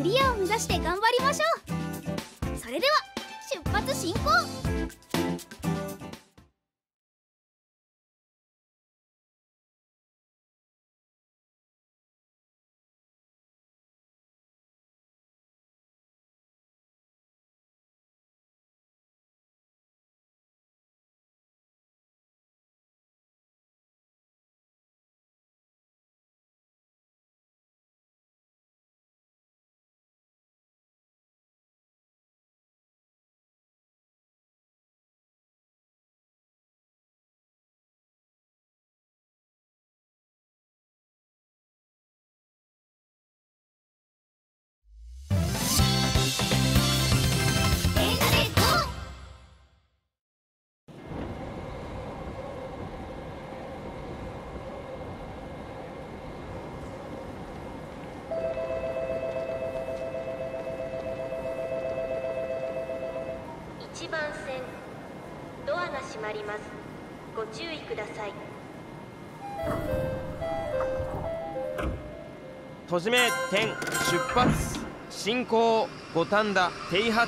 リアを目指して頑張りましょう。それでは出発進行。 1番線ドアが閉まります。ご注意ください。 閉じ目点出発進行五反田停発。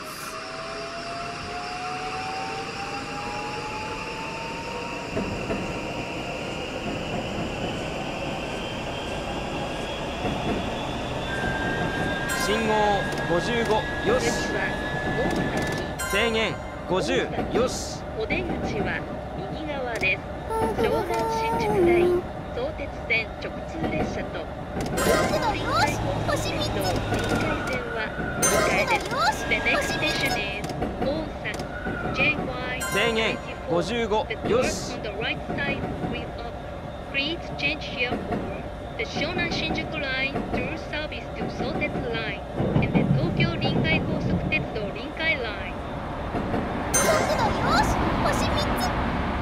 信号55よし。制限50よし。 お出口は右側です。湘南新宿ライン相鉄線直通列車と臨海高速鉄道臨海線は向かいです。The next station is 大阪 JY 制限55よし。 on the right side will up. Please change here for the Shonan Shinjuku line through service to Sotetsu line and the Tokyo 臨海高速鉄道臨海 line。 速度よし、星3つ。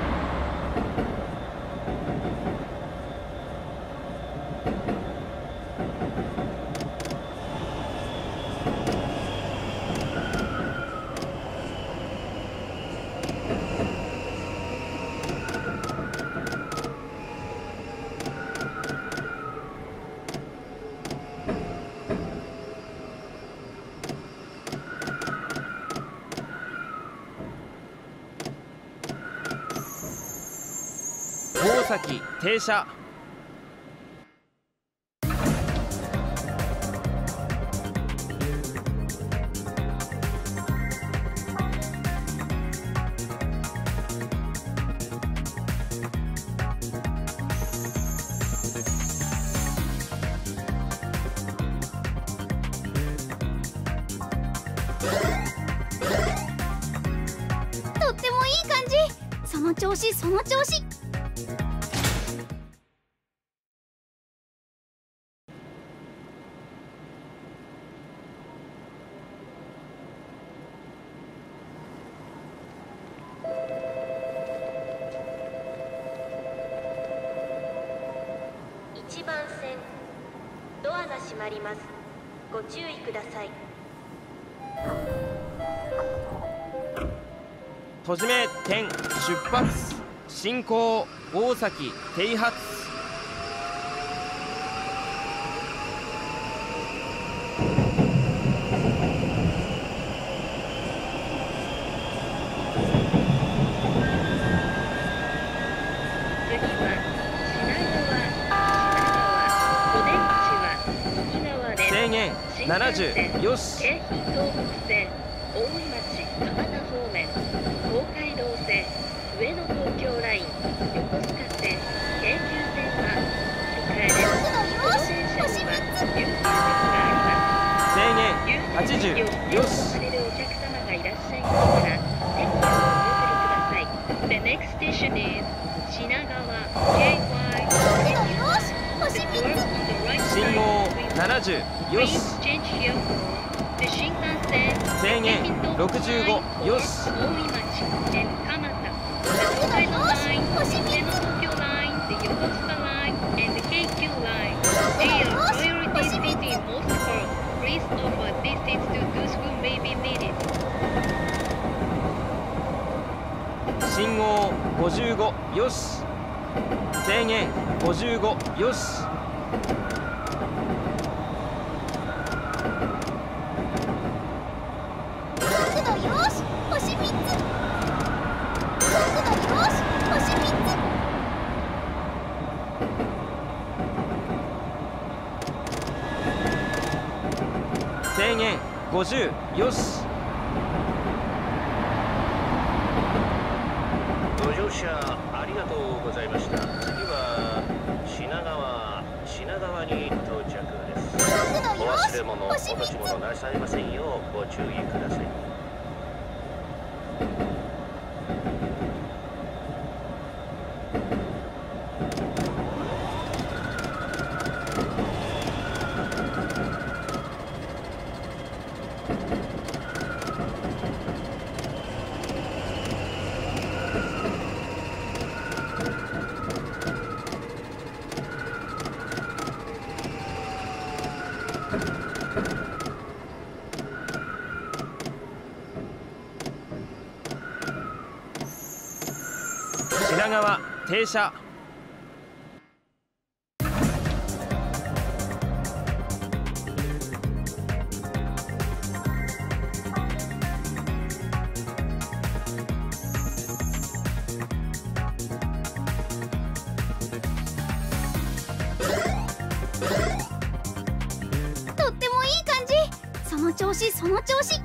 大崎停車。 とってもいい感じ。その調子その調子。 1番線ドアが閉まります。ご注意ください。 閉じ目点出発進行大崎停発。 次はお出口は右側です。 制限70よし。 京浜東北線大井町蒲田方面東海道線上野東京ライン横須賀線京急線は向かいです。この電車には優先席があります。 制限80よし。 されるお客様がいらっしゃいましたら席をお譲りください。The next station is 品川 JY 信号70よし。 新幹線制限65よし。 大井町and 蒲田 The 東海道 line the 東京 line the 横須賀 line and the KQ line they are priority seat in most cars. Please offer these seats to those who may be needed. 信号55よし。制限55よし。 50よし。 ご乗車ありがとうございました。次は品川に到着です。お忘れ物、落とし物なさいませんようご注意ください。 品川停車。 とってもいい感じ。その調子その調子。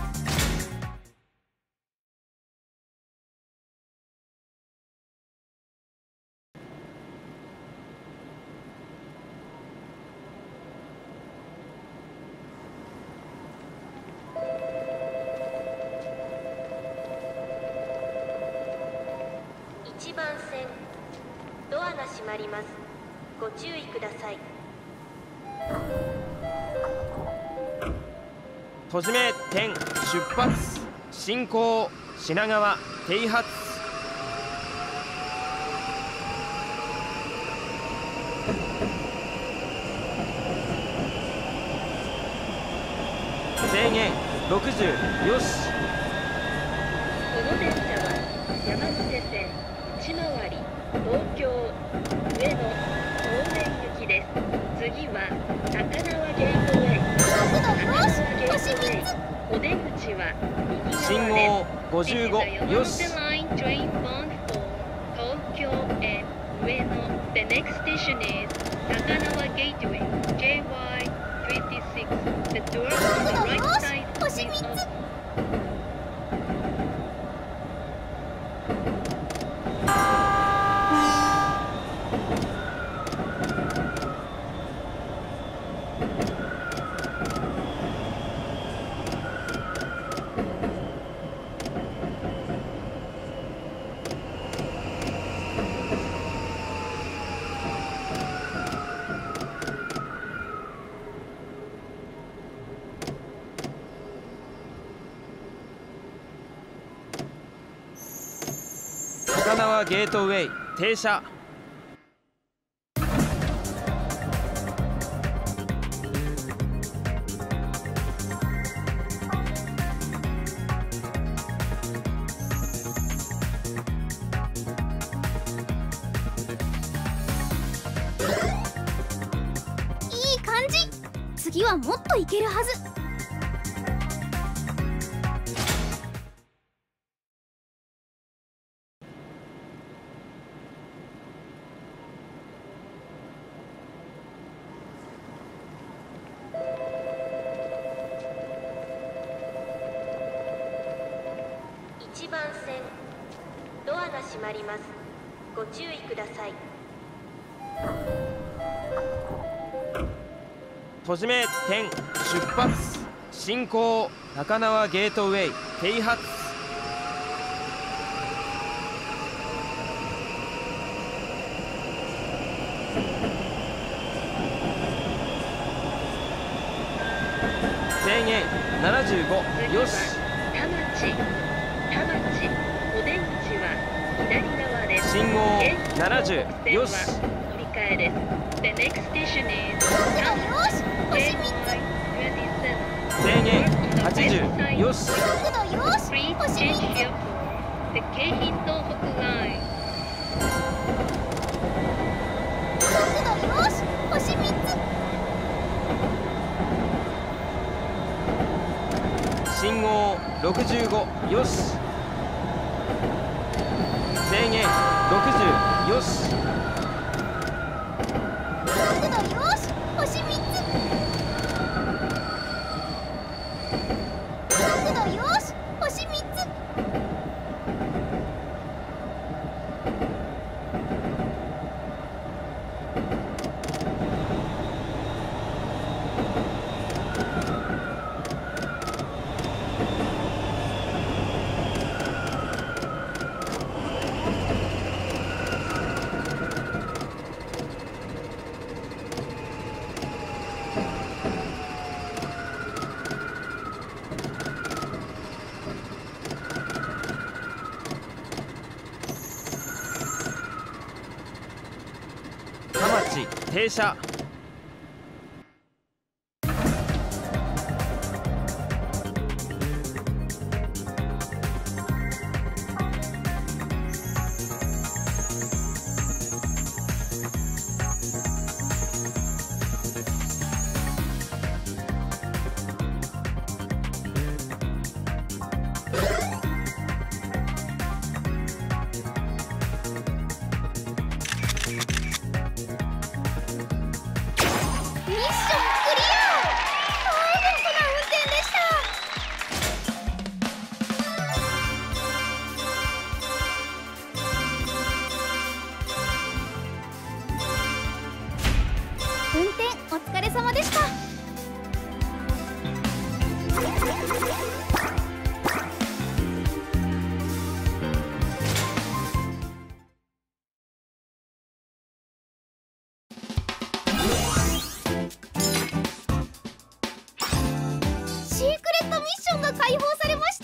1番線ドアが閉まります。ご注意ください。 閉じ目点出発進行品川停発。制限60よし。 この電車は山手線内回り東京上野方面行きです。次は高輪ゲートウェイ。 よし星3つ。 お出口は右信側号です。 55よし。 The next station is Takanawa Gateway JY26. The doors on the right side will open. 高輪ゲートウェイ停車。 いい感じ。次はもっといけるはず。 1番線ドアが閉まります。ご注意ください。 閉じ目点出発進行高輪ゲートウェイ停発。制限75よし。 田町お出口は左側です。 信号70よし。 乗り換えです。The next station is よし星3つ。 制限80よし。 角度よし Please 星 change 3つ。 here for the 京浜東北 line. 角度よし星3つ。 信号65よし。制限60よし。 角度よし星3つ。 度よし、星3つ。 田町停車。 ミッションクリア。見事な運転でした。運転お疲れ様でした。シークレットミッションが解放されました。